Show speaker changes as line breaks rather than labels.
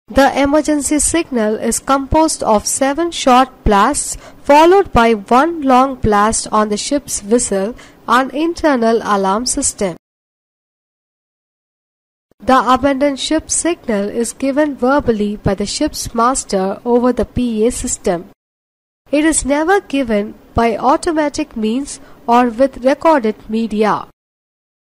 The emergency signal is composed of 7 short blasts followed by one long blast on the ship's whistle, an internal alarm system. The abandoned ship signal is given verbally by the ship's master over the PA system. It is never given by automatic means or with recorded media.